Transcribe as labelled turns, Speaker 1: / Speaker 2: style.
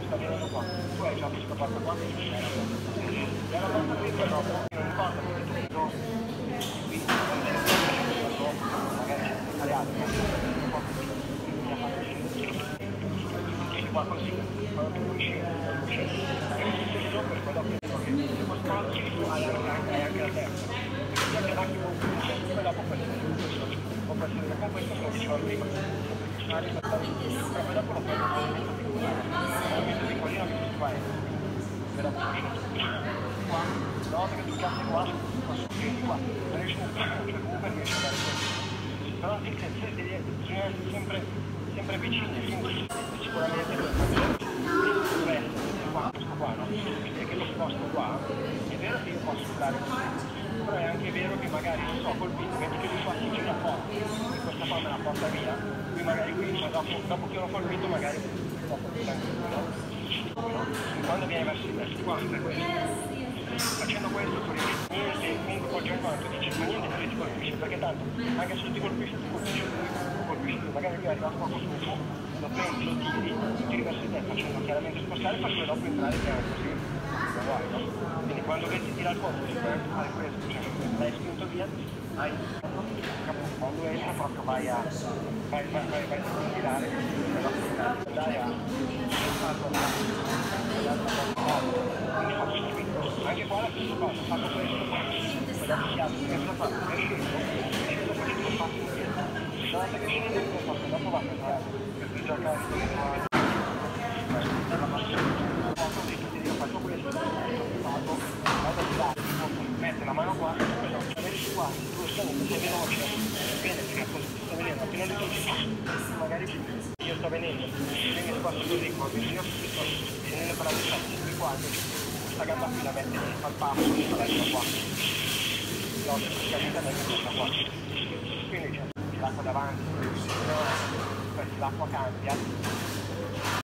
Speaker 1: sta venendo qua, tu hai già questa porta qua, e la porta qui però non importa perché tu vedo qui, magari c'è alle altre, qua così, quando tu scendi, per quello che dico che se sposti hai anche la terza, perché anche l'attimo poi dopo può essere da questo come dicevo prima, però poi dopo lo puoi mettere di collina che tu fai, per la qua, no perché tu cazzi qua, scendi qua, non riesci comunque riesci ad andare così, però bisogna essere sempre vicini, sicuramente questo qua, no? E che lo sposto qua, è vero che io posso stare così, però è anche vero che magari non so colpito, metti che lui fa si gira fuori, e questa qua me la porta via, qui magari qui, ma dopo che l'ho colpito magari dopo qui anche qui, no? Quando viene verso qua, per questo. Facendo questo tu riesci niente, comunque poi già quando tu dici ma niente non ti colpisce, perché tanto anche se non ti colpisce magari lui arriva poco su, lo prendi, lo tiri verso te facendo chiaramente spostare per poi dopo entrare piano così, lo vuoi, no? Quindi quando vedi tira il fuoco, hai preso, cioè l'hai spinto via, hai quando entra proprio vai a tirare, andare a anche qua la stessa cosa, fatto questo, poi dopo si apre, che cosa fa? Scendo perché lo faccio indietro. Guardate che scende che cosa, dopo va a pensare, per giocare io faccio questo, vado di là, metto la mano qua, adesso qua, tu sono un po' veloce, bene perché così ti sto venendo, appena li tocchi, magari io sto venendo, quindi sposto così, ma io sto venendo per la destra, qui qua, questa gamba qui la metti al passo, la lascio qua, l'ho praticamente messo questa qua, quindi c'è l'acqua davanti, poi l'acqua cambia,